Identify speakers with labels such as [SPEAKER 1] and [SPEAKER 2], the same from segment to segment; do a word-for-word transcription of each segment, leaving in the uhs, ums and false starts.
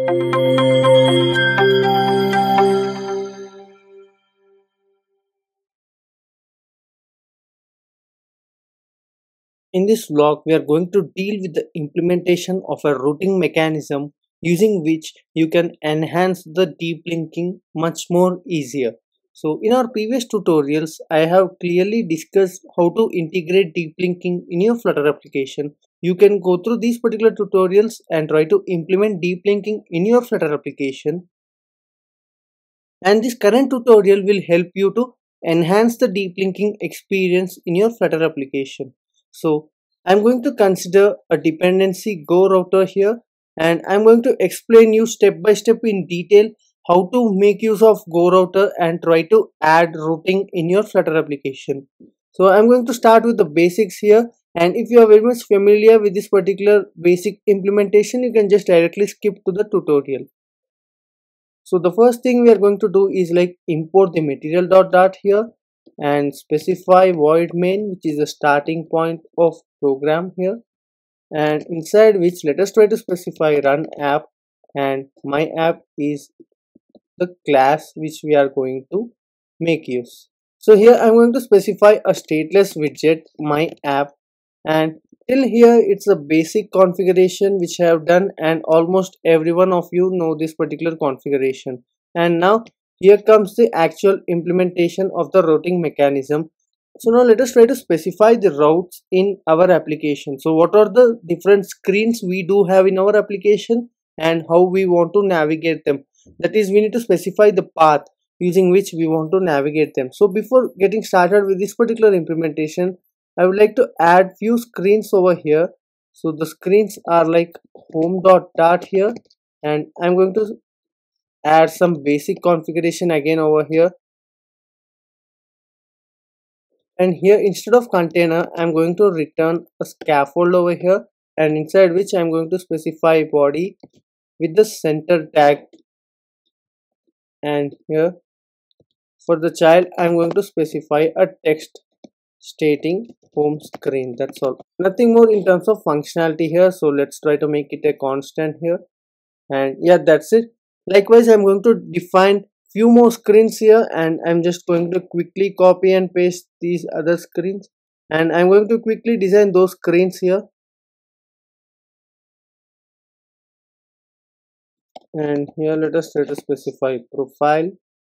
[SPEAKER 1] In this vlog, we are going to deal with the implementation of a routing mechanism using which you can enhance the deep linking much more easier. So in our previous tutorials, I have clearly discussed how to integrate deep linking in your Flutter application. You can go through these particular tutorials and try to implement deep linking in your Flutter application. And this current tutorial will help you to enhance the deep linking experience in your Flutter application. So I'm going to consider a dependency Go router here, and I'm going to explain you step by step in detail how to make use of Go router and try to add routing in your Flutter application. So I'm going to start with the basics here, and if you are very much familiar with this particular basic implementation, you can just directly skip to the tutorial. So the first thing we are going to do is like import the material dot dart here and specify void main, which is the starting point of program here, and inside which let us try to specify run app, and my app is the class which we are going to make use. So here I'm going to specify a stateless widget my app, and till here it's a basic configuration which I have done, and almost every one of you know this particular configuration. And now here comes the actual implementation of the routing mechanism. So now let us try to specify the routes in our application. So what are the different screens we do have in our application and how we want to navigate them. That is, we need to specify the path using which we want to navigate them. So before getting started with this particular implementation, I would like to add few screens over here. So the screens are like home dot dart here, and I'm going to add some basic configuration again over here. And here instead of container, I'm going to return a scaffold over here, and inside which I'm going to specify body with the center tag. And here for the child, I'm going to specify a text stating home screen. That's all, nothing more in terms of functionality here. So let's try to make it a constant here, and yeah, that's it. Likewise, I'm going to define few more screens here, and I'm just going to quickly copy and paste these other screens, and I'm going to quickly design those screens here. And here let us try to specify profile,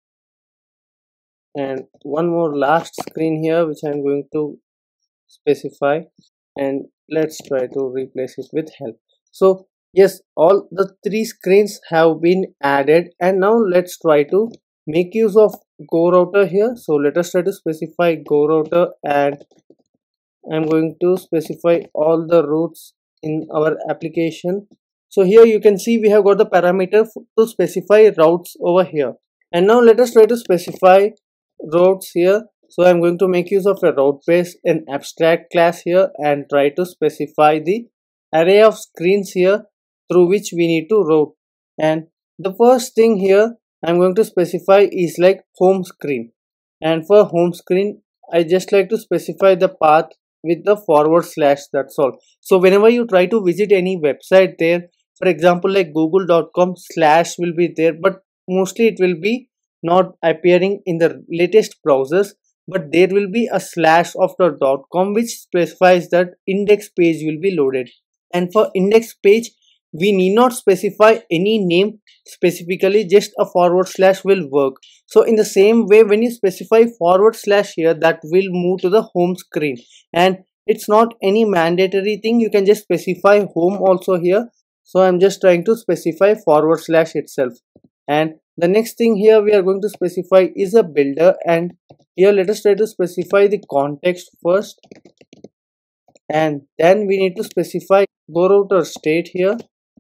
[SPEAKER 1] and one more last screen here which I'm going to specify, and let's try to replace it with help. So yes, all the three screens have been added, and now let's try to make use of Go router here. So let us try to specify Go router, and I'm going to specify all the routes in our application. So here you can see we have got the parameter to specify routes over here, and now let us try to specify routes here. So I'm going to make use of a route base, an abstract class here, and try to specify the array of screens here through which we need to route. And the first thing here I'm going to specify is like home screen, and for home screen I just like to specify the path with the forward slash. That's all. So whenever you try to visit any website there, for example like google dot com, slash will be there, but mostly it will be not appearing in the latest browsers, but there will be a slash after .com which specifies that index page will be loaded. And for index page we need not specify any name specifically, just a forward slash will work. So in the same way, when you specify forward slash here, that will move to the home screen, and it's not any mandatory thing, you can just specify home also here. So I'm just trying to specify forward slash itself. And the next thing here we are going to specify is a builder, and here let us try to specify the context first, and then we need to specify Go router state here,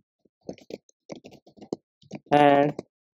[SPEAKER 1] and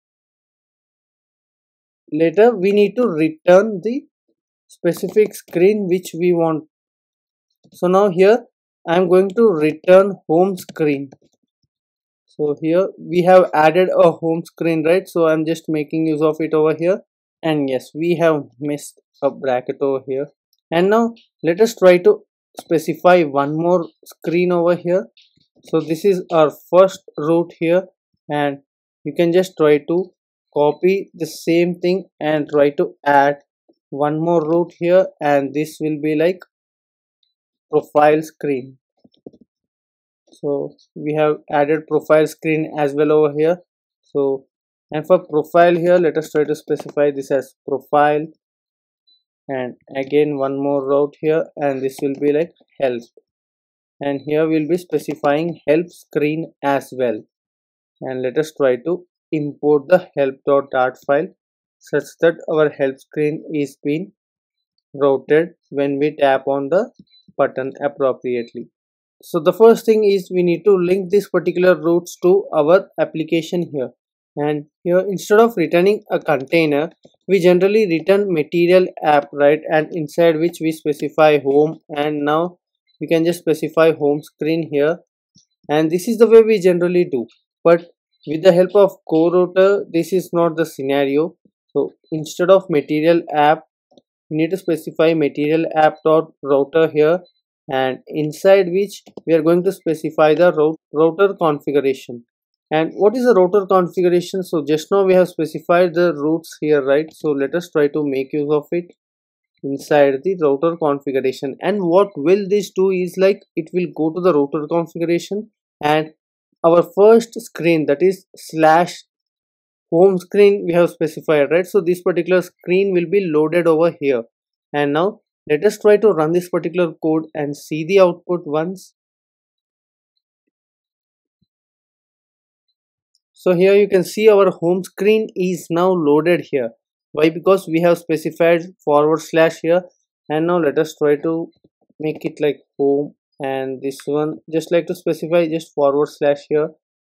[SPEAKER 1] later we need to return the specific screen which we want. So now here I'm going to return home screen. So here we have added a home screen, right? So I'm just making use of it over here, and yes, we have missed a bracket over here. And now let us try to specify one more screen over here. So this is our first route here, and you can just try to copy the same thing and try to add one more route here, and this will be like profile screen. So we have added profile screen as well over here. So, and for profile here, let us try to specify this as profile, and again one more route here, and this will be like help, and here we'll be specifying help screen as well. And let us try to import the help.dart file such that our help screen is being routed when we tap on the button appropriately. So the first thing is we need to link this particular routes to our application here, and here instead of returning a container, we generally return material app, right? And inside which we specify home, and now we can just specify home screen here, and this is the way we generally do. But with the help of co-router, this is not the scenario. So instead of material app, we need to specify material app dot router here, and inside which we are going to specify the route, router configuration. And what is the router configuration? So just now we have specified the routes here, right? So let us try to make use of it inside the router configuration. And what will this do is like it will go to the router configuration, and our first screen, that is slash home screen, we have specified, right? So this particular screen will be loaded over here. And now let us try to run this particular code and see the output once. So here you can see our home screen is now loaded here. Why? Because we have specified forward slash here. And now let us try to make it like home, and this one just like to specify just forward slash here.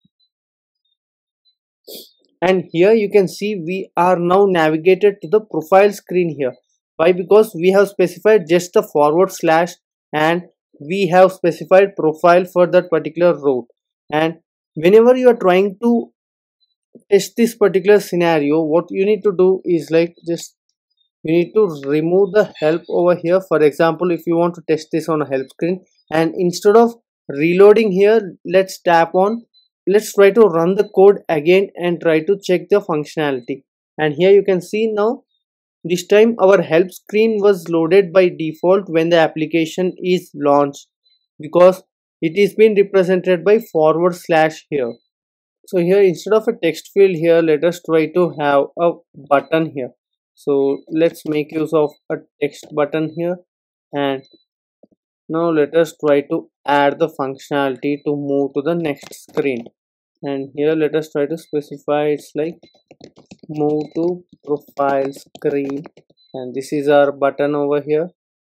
[SPEAKER 1] And here you can see we are now navigated to the profile screen here. Why? Because we have specified just the forward slash, and we have specified profile for that particular route. And whenever you are trying to test this particular scenario, what you need to do is like just you need to remove the help over here. For example, if you want to test this on a help screen, and instead of reloading here, let's tap on, let's try to run the code again and try to check the functionality. And here you can see now this time our help screen was loaded by default when the application is launched, because it is being represented by forward slash here. So here instead of a text field here, let us try to have a button here. So let's make use of a text button here, and now let us try to add the functionality to move to the next screen. And here let us try to specify it's like move to profile screen, and this is our button over here.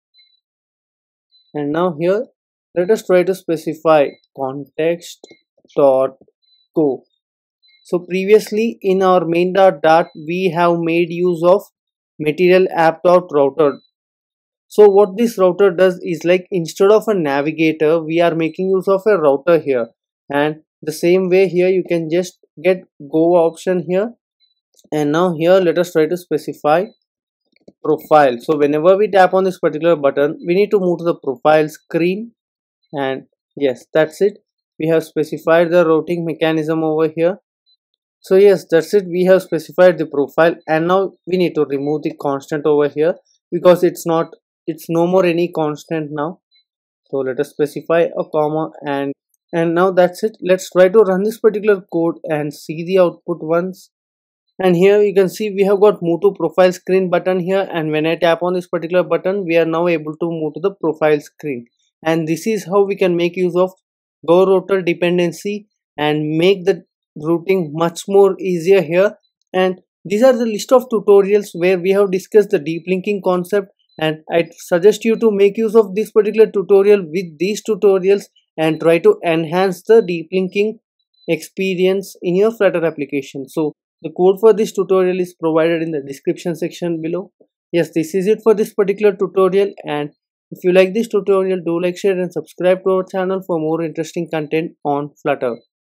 [SPEAKER 1] And now here let us try to specify context dot go. So previously in our main.dart we have made use of material app dot router. So what this router does is like instead of a navigator, we are making use of a router here. And the same way here you can just get go option here. And now here let us try to specify profile. So whenever we tap on this particular button, we need to move to the profile screen. And yes, that's it. We have specified the routing mechanism over here. So yes, that's it. We have specified the profile, and now we need to remove the constant over here because it's not, it's no more any constant now. So let us specify a comma, and and now that's it. Let's try to run this particular code and see the output once. And here you can see we have got move to profile screen button here, and when I tap on this particular button, we are now able to move to the profile screen. And this is how we can make use of go router dependency and make the routing much more easier here. And these are the list of tutorials where we have discussed the deep linking concept, and I suggest you to make use of this particular tutorial with these tutorials and try to enhance the deep linking experience in your Flutter application. So the code for this tutorial is provided in the description section below. Yes, this is it for this particular tutorial, and if you like this tutorial, do like, share and subscribe to our channel for more interesting content on Flutter.